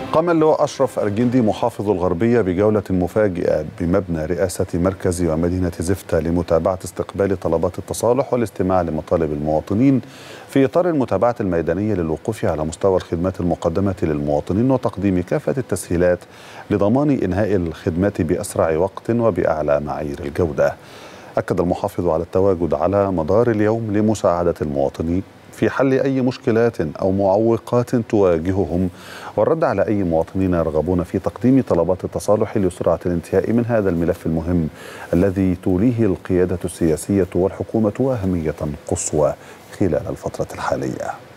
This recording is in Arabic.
قام اللواء أشرف أرجندي محافظ الغربية بجولة مفاجئة بمبنى رئاسة مركز ومدينة زفتة لمتابعة استقبال طلبات التصالح والاستماع لمطالب المواطنين في إطار المتابعة الميدانية للوقوف على مستوى الخدمات المقدمة للمواطنين وتقديم كافة التسهيلات لضمان إنهاء الخدمات بأسرع وقت وبأعلى معايير الجودة. أكد المحافظ على التواجد على مدار اليوم لمساعدة المواطنين في حل أي مشكلات أو معوقات تواجههم والرد على أي مواطنين يرغبون في تقديم طلبات التصالح لسرعة الانتهاء من هذا الملف المهم الذي توليه القيادة السياسية والحكومة أهمية قصوى خلال الفترة الحالية.